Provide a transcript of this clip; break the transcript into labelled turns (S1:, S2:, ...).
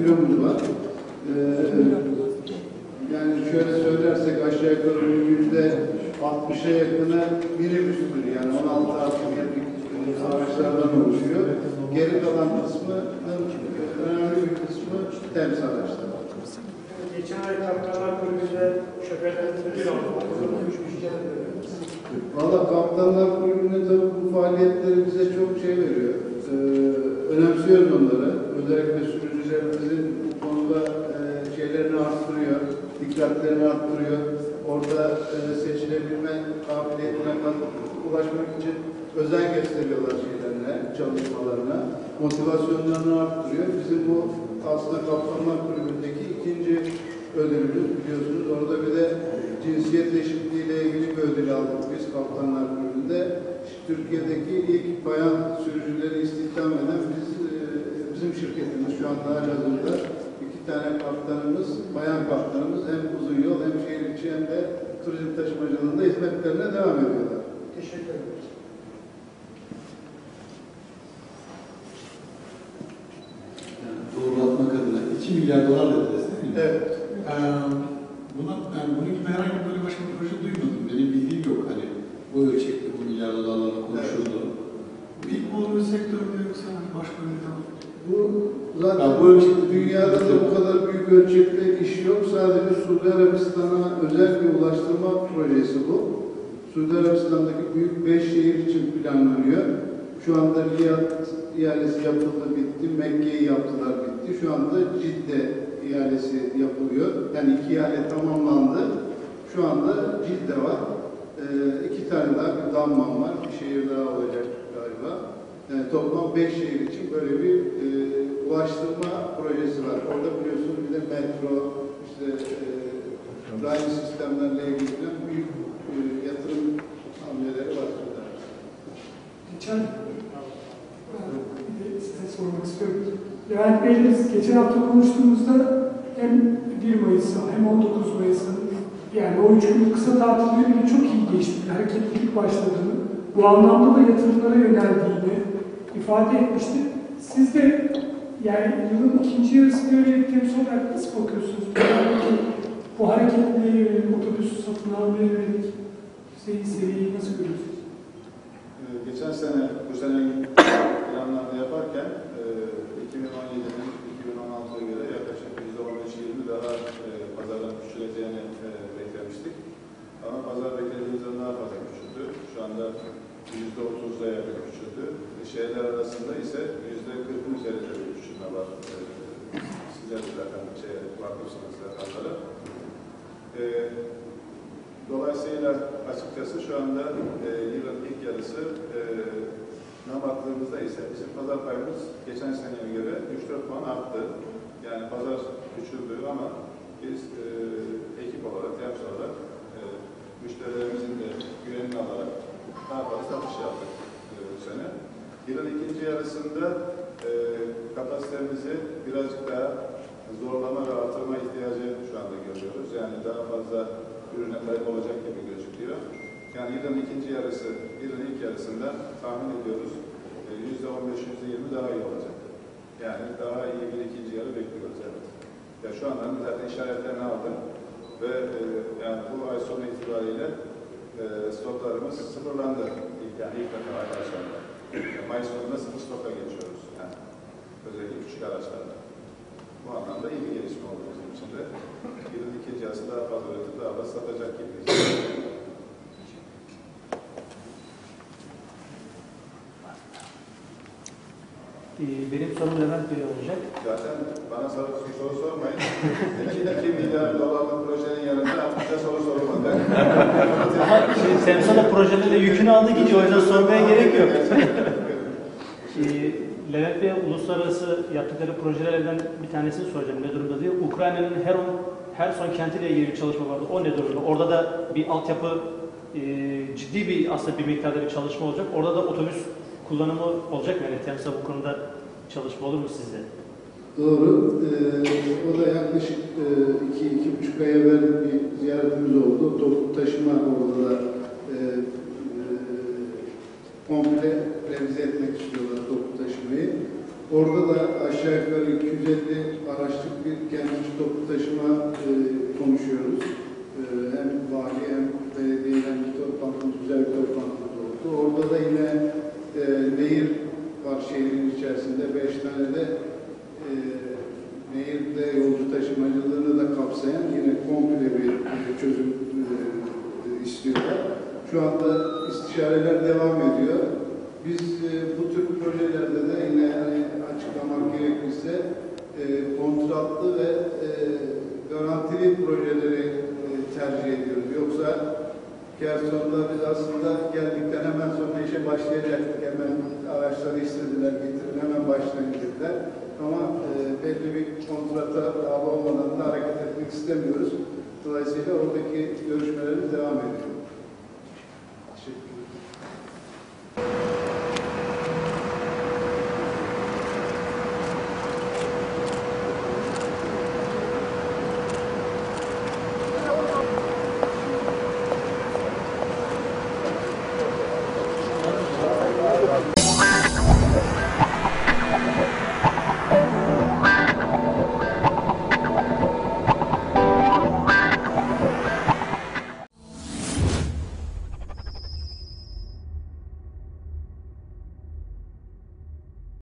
S1: filomuz var. Yani şöyle söylersek aşağı yukarı %60'a yakını minibüstür. Yani 16 artı birlik araçlardan oluşuyor. Geri kalan kısmının önemli bir kısmı temsil araçları.
S2: Geçen ay Kaptanlar Kulübü'nde şoförlerimiz bir
S1: Valla Kaptanlar Kulübü'nün tabii bu faaliyetleri bize çok şey veriyor. Önemsiyoruz onları. Özellikle sürücülerimizin bu konuda şeylerini arttırıyor, dikkatlerini arttırıyor. Orada seçilebilme kabiliyetine ulaşmak için özen gösteriyorlar şeylerine, çalışmalarına. Motivasyonlarını arttırıyor. Bizim bu aslında Kaptanlar Kulübü'ndeki ikinci ödülümüz biliyorsunuz. Orada bir de cinsiyet eşitliği ile ilgili bir ödül aldık biz Kaptanlar Kulübü'nde. Türkiye'deki ilk bayan sürücüleri istihdam eden bizim şirketimiz şu anda halihazırda 2 tane kaptanımız, bayan kaptanımız hem uzun yol hem şehir içi hem de turizm taşımacılığında hizmetlerine devam ediyorlar.
S2: Teşekkür ederiz.
S3: Doğrulatmak adına 2 milyar dolar dediniz değil mi?
S1: Evet.
S3: Bunun gibi herhangi böyle başka bir proje duymadım. Benim bildiğim yok. Hani bu ölçekte bu milyar dolarlarla konuşuldu. Bu ilk mi oluyor sektörde yoksa hani başka bir de
S1: Bu zaten bu dünyada da bu kadar büyük ölçekte iş yok. Sadece Suudi Arabistan'a özel bir ulaştırma projesi bu. Suudi Arabistan'daki büyük 5 şehir için planlanıyor. Şu anda Riyad ihalesi yapıldı, bitti. Mekke'yi yaptılar, bitti. Şu anda Cidde ihalesi yapılıyor. Yani 2 ihale tamamlandı. Şu anda Cidde var. 2 tane daha bir Damman var. Bir şehir daha olacak galiba. Yani toplam 5 şehir için böyle bir ulaştırma projesi var. Orada biliyorsunuz bir de metro, işte raylı sistemlerle ilgili büyük yatırım hamleleri var.
S4: Size sormak istiyorum. Levent Bey'le geçen hafta konuştuğumuzda hem 1 Mayıs'ın hem 19 Mayıs'ın yani o 3 günlük kısa tatilleriyle çok iyi geçti. Hareketlilik başladığını, bu anlamda da yatırımlara yöneldiğini ifade etmişti. Siz de yani yılın ikinci yarısını öyle temsil olarak nasıl bakıyorsunuz? Bu hareketliliğe yönelik, otobüs satın almaya yönelik seriyi nasıl görüyorsunuz?
S5: Geçen sene, bu sene planlarını yaparken 2017'nin 2016'ya göre yaklaşık %15-20 daha pazardan küçüleceğini beklemiştik. Ama pazar beklediğimizden daha fazla küçüldü. Şu anda %30'a yakın küçüldü. Şehirler arasında ise %40'ın üzerinde bir küçülme var. Sizler de zaten bakmışsınız rakamlara. Dolayısıyla açıkçası şu anda yılın ilk yarısı baktığımızda ise bizim pazar payımız geçen seneye göre 3-4 puan arttı. Yani pazar küçüldü ama biz ekip olarak, temsil olarak müşterilerimizin de güvenini alarak daha fazla satış yaptık bu sene. Yılın ikinci yarısında kapasitemizi birazcık daha zorlama ve artırma ihtiyacı şu anda görüyoruz. Yani daha fazla ürüne kayıp olacak gibi gözüküyor. Yani yılın ikinci yarısı, yılın ilk yarısında tahmin ediyoruz %15-%20 daha iyi olacak. Yani daha iyi bir ikinci yarı bekliyoruz. Evet. Ya şu andan zaten işaretlerini aldım ve yani bu ay sonu itibariyle stoklarımız sıfırlandı. Yani ilk defa aylar sonunda. Mayıs sonunda sıfır stoka geçiyoruz. Yani özellikle küçük araçlarla. Bu anlamda iyi bir gelişme oldu bizim için de. Yılın ikinci yarısı daha fazla üretip daha fazla satacak gibiyiz.
S6: Benim sorum Levent Bey olacak.
S5: Zaten bana soru sormayın. 2 milyar dolarlık projenin yanında bize soru sorulmadı.
S6: Ama Temsal'a projenin de yükünü aldı gidiyor. O yüzden sormaya gerek yok. Levent Bey uluslararası yaptıkları projelerden bir tanesini soracağım. Ne durumda diye. Ukrayna'nın Herson kentiyle ilgili bir çalışma vardı. O ne durumda? Orada da bir altyapı ciddi bir aslında bir miktarda bir çalışma olacak. Orada da otobüs kullanımı olacak mı? Yani Temsal bu konuda çalışma olur mu sizde?
S1: Doğru. O da yaklaşık 2-2,5 ay evvel bir ziyaretimiz oldu. Toplu taşıma orada da komple revize etmek istiyorlar toplu taşımayı. Orada da aşağı yukarı 250 araçlık şekilde yolcu taşımacılığını da kapsayan yine komple bir çözüm istiyorlar. Şu anda istişareler devam ediyor. Biz bu tür projelerde de yine hani açıklamak gerekirse kontratlı ve garantili projeleri tercih ediyoruz. Yoksa kar sonunda biz aslında geldikten hemen sonra işe başlayacaktık. Hemen araçları istediler, getirin, hemen başlayın dediler. Ama belli bir kontrata tabi olmadan da hareket etmek istemiyoruz. Dolayısıyla oradaki görüşmelerimiz devam ediyor.